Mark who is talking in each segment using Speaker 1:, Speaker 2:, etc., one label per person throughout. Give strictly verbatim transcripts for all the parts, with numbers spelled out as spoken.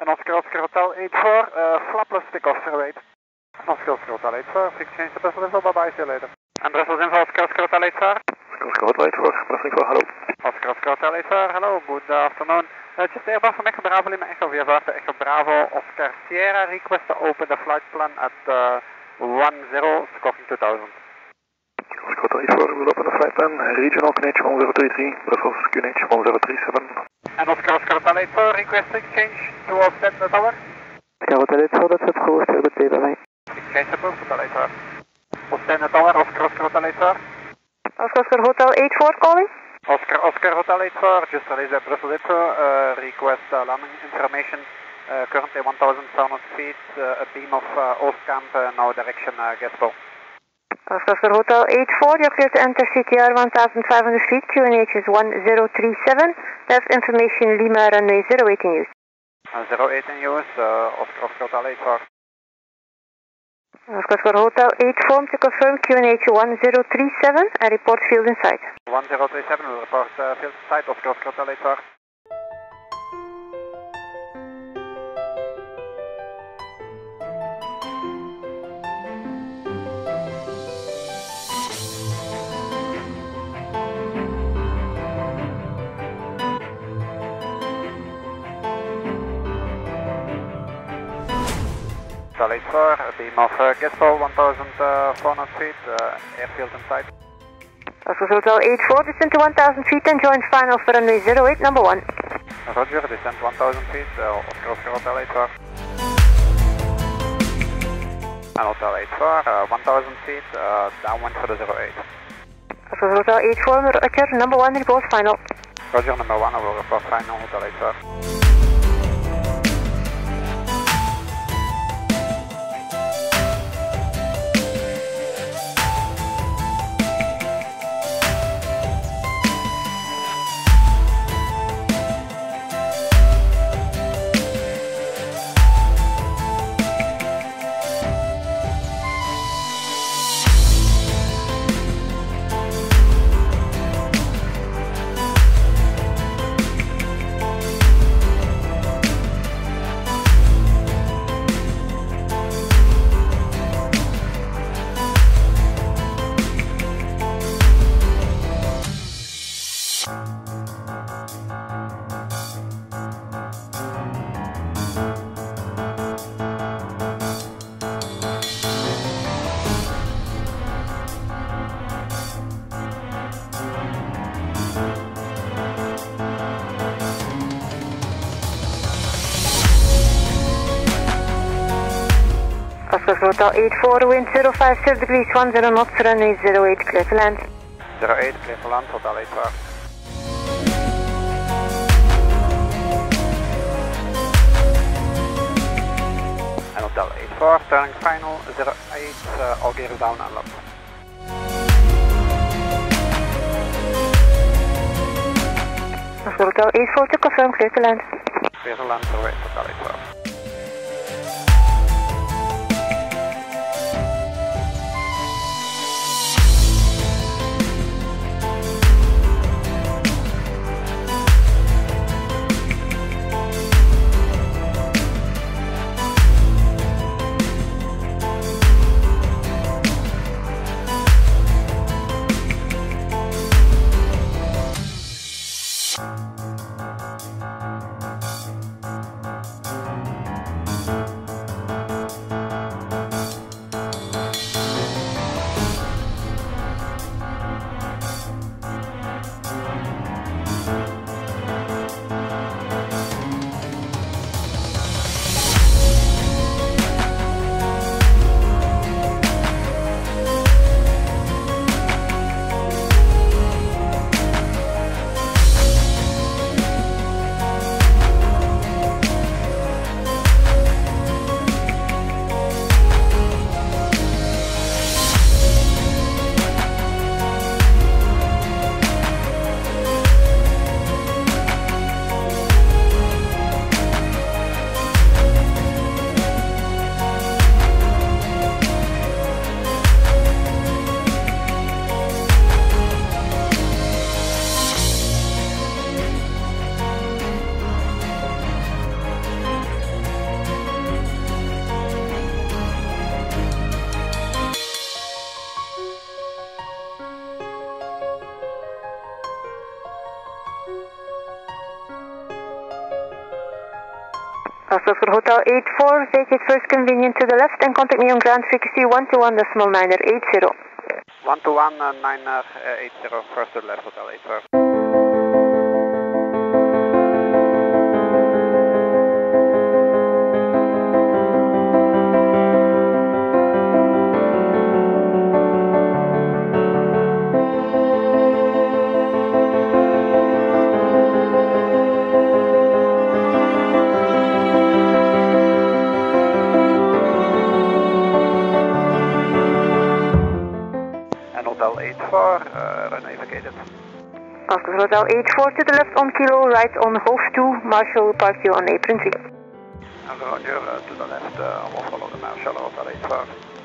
Speaker 1: Oscar Oscar Hotel eight four, uh, flapless takeoff, sir, wait. Oscar Oscar Hotel eight four, fix change to Brussels info, bye bye, see you later. En Brussels info, Oscar Oscar Hotel eight four.
Speaker 2: Oscar Hotel eight four, Brussels info, hello.
Speaker 1: Oscar Oscar Hotel eight four, hello, good afternoon. Uh, just Airbus from Echo Bravo Lima Echo via Varta Echo Bravo Oscar Sierra, request to open the flight plan at uh, one zero, scoring two thousand.
Speaker 2: Oscar Hotel eight four, we'll open the flight plan, regional Q N H one zero three three, Brussels Q N H one zero three seven.
Speaker 1: En Oscar Oscar Hotel eight four, request exchange to offset the tower.
Speaker 3: Oscar Hotel eight four, that's it, go Oscar, good day, bye bye.
Speaker 1: Exchange approved, Hotel eight four. Offset the tower, Oscar Oscar Hotel eight four.
Speaker 3: Oscar Oscar Hotel eight four calling.
Speaker 1: Oscar Oscar Hotel eight four, just released at Brussels info, uh, request uh, landing information, uh, currently one thousand four hundred feet, uh, a beam of uh, Oostkamp, uh, now direction uh, Gespo.
Speaker 3: Oscar Oscar Hotel eight four, you're clear to enter C T R one thousand five hundred feet, Q N H is one zero three seven, that's information Lima runway zero eight in use.
Speaker 1: Uh, zero eight in use, uh, Oscar Oscar Hotel eight four.
Speaker 3: Oscar Oscar Hotel eight four to confirm Q N H one zero three seven and report field in sight.
Speaker 1: one zero three seven will report uh, field in sight, Oscar Oscar Hotel eight four. Hotel eight four, a beam of uh, Gespo, one thousand four hundred feet, uh, airfield in sight.
Speaker 3: Oscar Hotel eight four, descend to one thousand feet and join final for runway zero eight, number one.
Speaker 1: Roger, descent one thousand feet, uh, Oscar Oscar Hotel eight four. And Hotel eight four, uh, one thousand feet, uh, downwind for the zero eight.
Speaker 3: Oscar Hotel eight four, Roger, number one, report final.
Speaker 1: Roger, number one, I will report final, Hotel eight four.
Speaker 3: Oscar Hotel eight four, wind zero five zero degrees, one zero knots, runway zero eight, clear to land.
Speaker 1: zero eight, clear to land, Hotel eight four. And Hotel eight four, turning final, zero eight, uh, all gears down and locked.
Speaker 3: Oscar Hotel eight four to confirm, clear to land.
Speaker 1: Clear to land, zero eight, Hotel eight four.
Speaker 3: Also for Hotel eight four, vacate first convenient to the left and contact me on ground frequency one two one decimal niner eight zero.
Speaker 1: one two one niner eight zero, first to the left, Hotel eight four. Hotel eight four, uh, runway vacated.
Speaker 3: Oscar Hotel eight four to the left on Kilo, right on Golf two, Marshall park you on apron three.
Speaker 1: Roger, uh, to the left, uh, we'll follow the Marshall, Hotel eight four.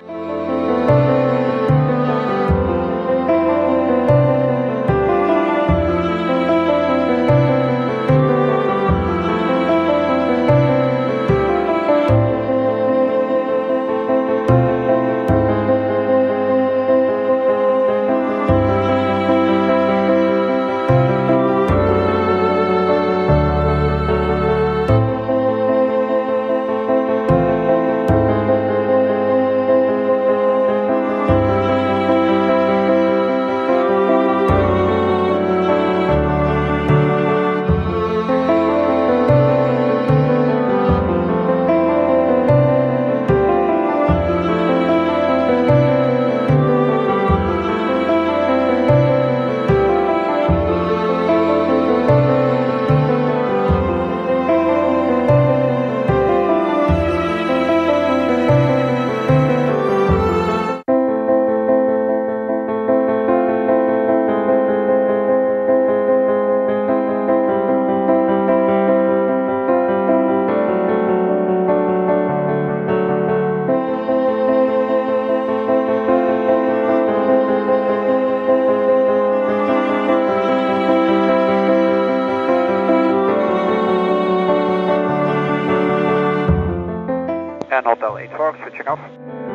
Speaker 1: And Hotel eight four, switching off.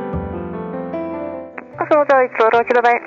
Speaker 3: Oscar Hotel eight four, roger, bye.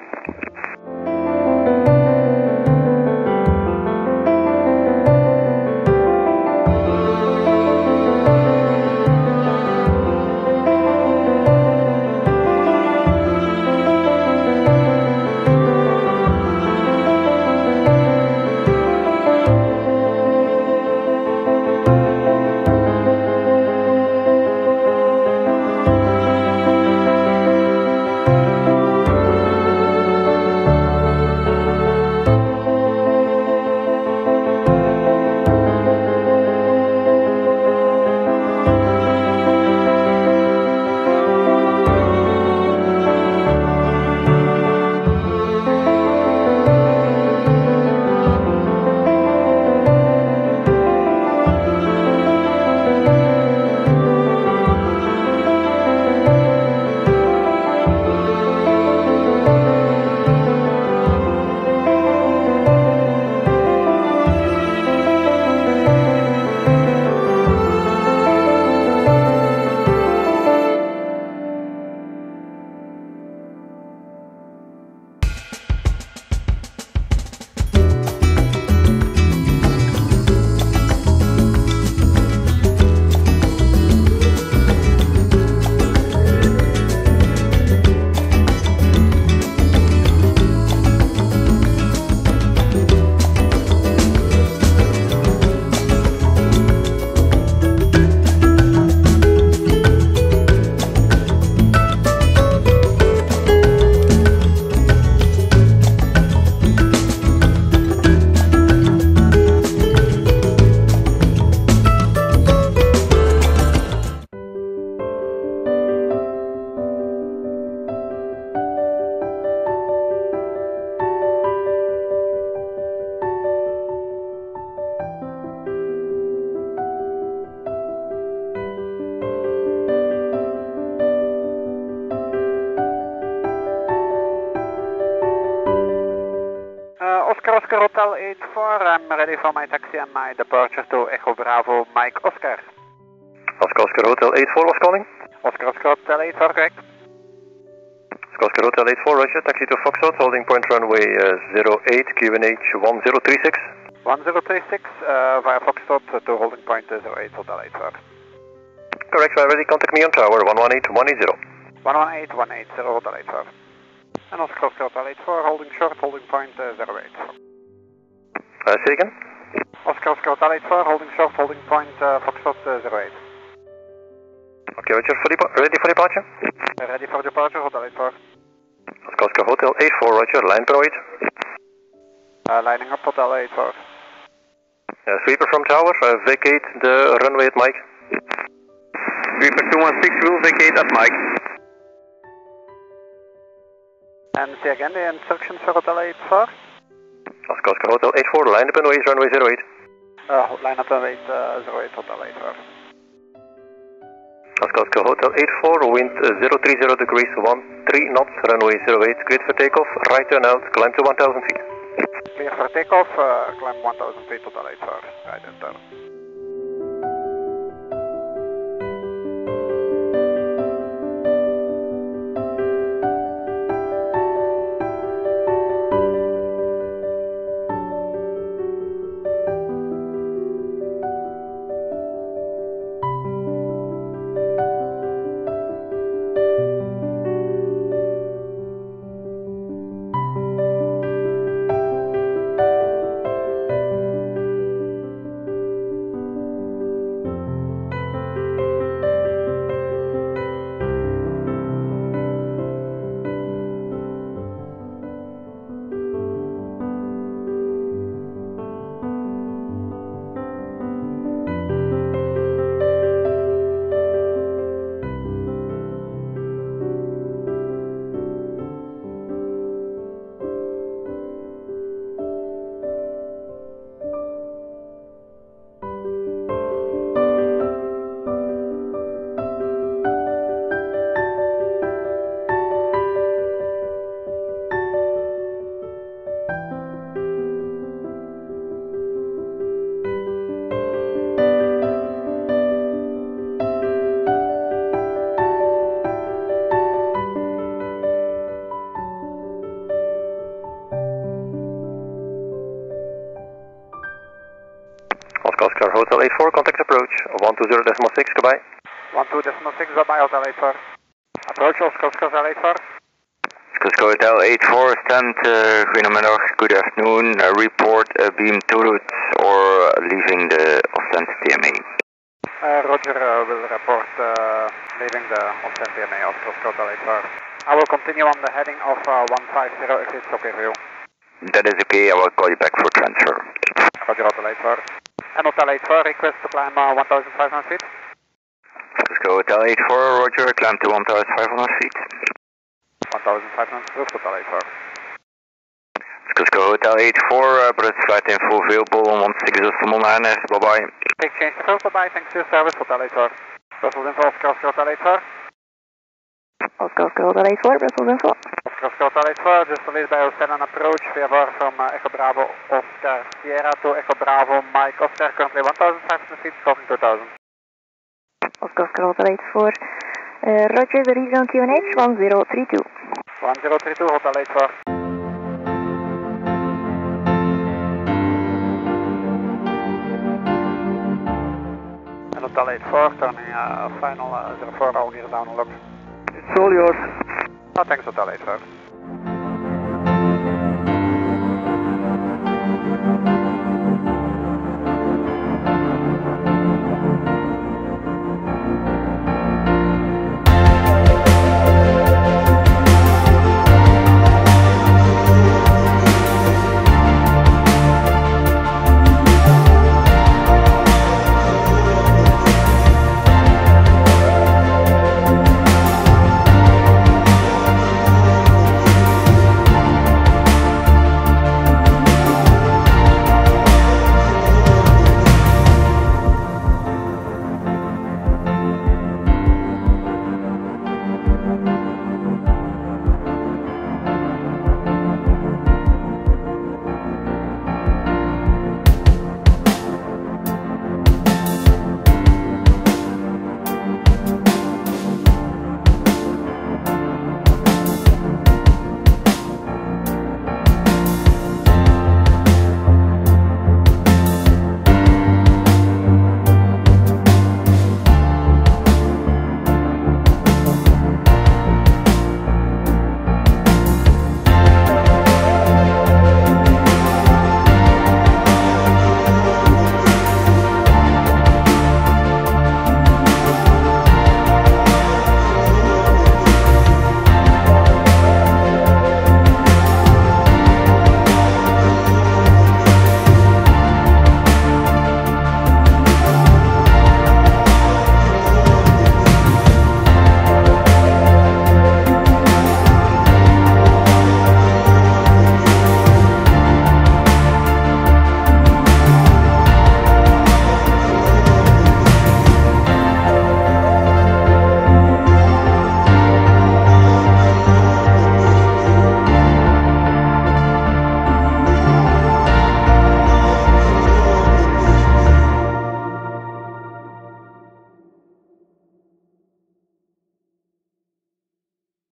Speaker 1: Oscar Oscar Hotel eight four, I'm ready for my taxi and my departure to Echo Bravo Mike Oscar.
Speaker 2: Oscar Oscar Hotel eight four was calling.
Speaker 1: Oscar Oscar Hotel eight four, correct.
Speaker 2: Oscar Oscar Hotel eight four, Russia, taxi to Foxtrot, holding point runway uh, zero eight, Q N H one zero three six.
Speaker 1: one zero three six, uh, via Foxtrot to holding point uh, zero eight Hotel eight four.
Speaker 2: Correct, we're ready. Contact me on tower one one eight one eight zero.
Speaker 1: one one eight one eight zero, Hotel eight four. En Oscar Oscar Hotel eight four, holding short, holding point uh, zero eight.
Speaker 2: Uh, say again?
Speaker 1: Oscar Oscar Hotel eight four, holding short, holding point uh, Foxtrot uh, zero eight.
Speaker 2: Okay, Roger, for depa- ready for departure?
Speaker 1: Uh, ready for departure, Hotel eight four.
Speaker 2: Oscar Oscar Hotel eight four, Roger, line per eight.
Speaker 1: Uh, lining up, Hotel eight four.
Speaker 2: Uh, sweeper from tower, uh, vacate the runway at Mike. Sweeper two one six will vacate at Mike.
Speaker 1: And say again the instructions for Hotel eight four.
Speaker 2: Oscar Oscar Hotel eight four, line up and ways, runway zero eight.
Speaker 1: Uh, line up and wait, uh, zero eight, Hotel eight four.
Speaker 2: Oscar Oscar Hotel eight four, wind uh, zero three zero degrees, one three knots, runway zero eight, cleared for takeoff, right turn out, climb to one thousand feet.
Speaker 1: Clear for takeoff, uh, climb one thousand feet, Hotel eight four, right and turn.
Speaker 2: Oscar Hotel eight four, contact approach, one two zero point six, goodbye.
Speaker 1: one two point six, bye-bye, Hotel eight four. Approach Oscar Oscar Hotel eight four.
Speaker 4: Oscar Hotel eight four, stand, uh, goedemiddag, good afternoon, uh, report uh, beam to route or leaving the Oscent T M A.
Speaker 1: Uh, Roger uh, will report uh, leaving the Oscent T M A, Oscar Oscar Hotel eight four. I will continue on the heading of uh, one five zero if it's okay for you.
Speaker 4: That is okay, I will call you back for transfer.
Speaker 1: Roger Hotel eight four. And Hotel eight four, request to climb uh, one thousand five hundred feet.
Speaker 4: Oscar Hotel eight four, Roger, climb to one thousand five hundred feet.
Speaker 1: one thousand five hundred feet, Hotel eight four.
Speaker 4: Oscar Hotel eight four, uh, British flight info available on one six zero nine S, bye bye.
Speaker 1: Take change to first, bye-bye, thanks for your service, Hotel eight four. Brussels info, Oscar Oscar Hotel eight four.
Speaker 3: Oscar Oscar Hotel eight four, Brussels info.
Speaker 1: Oscar Oscar Hotel eight four, just released by Océan approach, V F R from uh, Echo Bravo Oscar Sierra to Echo Bravo Mike Oscar, currently one thousand five hundred feet, crossing two thousand.
Speaker 3: Oscar Oscar Hotel eight four, uh, Roger, the region Q N H one zero three two.
Speaker 1: one zero three two, Hotel eight four. And Hotel eight four, turning uh, final uh, zero four, all gear down and lock.
Speaker 2: It's all yours.
Speaker 1: Oh, thanks Hotel eight four.